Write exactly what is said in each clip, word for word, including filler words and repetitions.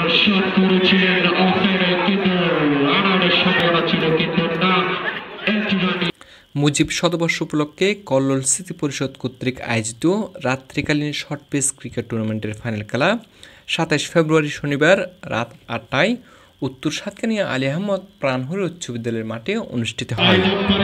Shot করেছিলেন অফের, কিন্তু রানারের সম্ভাবনা ছিল, কিন্তু না। মুজিব শতবর্ষ উপলক্ষে কল্লোল স্মৃতি পরিষদ কর্তৃক আয়োজিত রাত্রিকালীন শর্ট পেস ক্রিকেট টুর্নামেন্টের ফাইনাল খেলা সাতাশ ফেব্রুয়ারি শনিবার রাত আটটায় উত্তর সাতকানিয়া আলী আহমদ প্রাণহরি উচ্চ বিদ্যালয়ের মাঠে অনুষ্ঠিত হয়।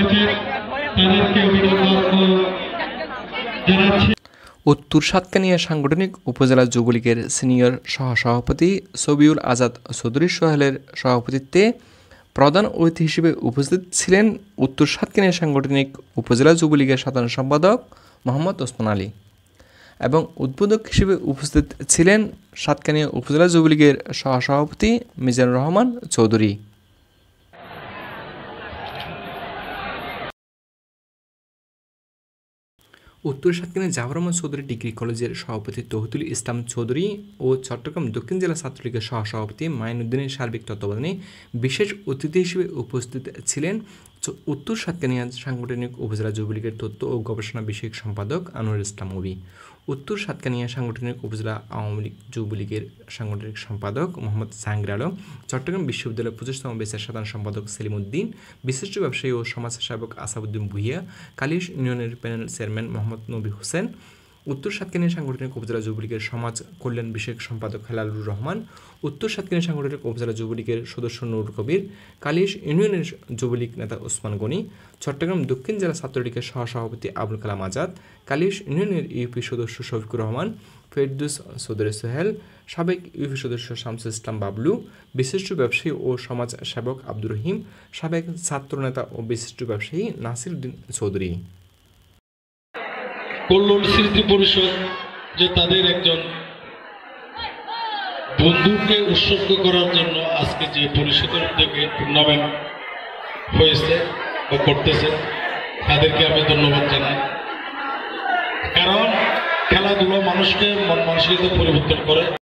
উত্তর সাতকানিয়া সাংগঠনিক উপজেলা যুবলীগের সিনিয়র সহসভাপতি সবিউল আজাদ চৌধুরী সোহেলের সভাপতিত্বে প্রধান অতিথি হিসেবে উপস্থিত ছিলেন উত্তর সাতকানিয়া সাংগঠনিক উপজেলা যুবলীগের সাধারণ সম্পাদক মোহাম্মদ ওসমান আলী এবং উদ্বোধক হিসেবে উপস্থিত ছিলেন সাতকানিয়া উপজেলা যুবলীগের সহসভাপতি মিজানুর রহমান চৌধুরী। উত্তর সাতকানিয়া জাফর আহমদ চৌধুরী ডিগ্রি কলেজের সভাপতি তৌহিদুল ইসলাম চৌধুরী ও চট্টগ্রাম দক্ষিণ জেলা ছাত্রলীগের সহসভাপতি মাইনুদ্দিনের সার্বিক তত্ত্বাবধানে বিশেষ অতিথি হিসেবে উপস্থিত ছিলেন উত্তর সাতকানিয়া সাংগঠনিক উপজেলা যুবলীগের তথ্য ও গবেষণা বিষয়ক সম্পাদক আনোয়ার ইসলাম ওবি, উত্তর সাতকানিয়া সাংগঠনিক উপজেলা আওয়ামী লীগ যুবলীগের সাংগঠনিক সম্পাদক মোহাম্মদ জাহাঙ্গীর আলম, চট্টগ্রাম বিশ্ববিদ্যালয়ের পঁচিশতম বেসের সাধারণ সম্পাদক সেলিম উদ্দিন, বিশিষ্ট ব্যবসায়ী ও সমাজসেবক আসাদুদ্দিন ভুইয়া, কালিশ ইউনিয়নের প্যানেল চেয়ারম্যান মোহাম্মদ নবী হোসেন, উত্তর সাতকানিয়া সাংগঠনিক উপজেলা যুবলীগের সমাজ কল্যাণ বিষয়ক সম্পাদক হেলালুর রহমান, উত্তর সাতকানিয়া সাংগঠনিক উপজেলা যুবলীগের সদস্য নুর কবির, কালিশ ইউনিয়নের যুবলীগ নেতা ওসমান গনি, চট্টগ্রাম দক্ষিণ জেলা ছাত্রলীগের সহসভাপতি আবুল কালাম আজাদ, কালিশ ইউনিয়নের ইউপি সদস্য শফিকুর রহমান, ফেরদৌস চৌধুরী সোহেল, সাবেক ইউপি সদস্য শামসুল ইসলাম বাবলু, বিশিষ্ট ব্যবসায়ী ও সমাজ সেবক আব্দুর রহিম, সাবেক ছাত্রনেতা ও বিশিষ্ট ব্যবসায়ী নাসির উদ্দিন চৌধুরী। কল্লোল স্মৃতি পরিষদ যে তাদের একজন বন্ধুকে উৎসর্গ করার জন্য আজকে যে পরিষদের উদ্যোগে টুর্নামেন্ট হয়েছে বা করতেছে, তাদেরকে আমি ধন্যবাদ জানাই। কারণ খেলাধুলা মানুষকে মন মানসিকতা পরিবর্তন করে।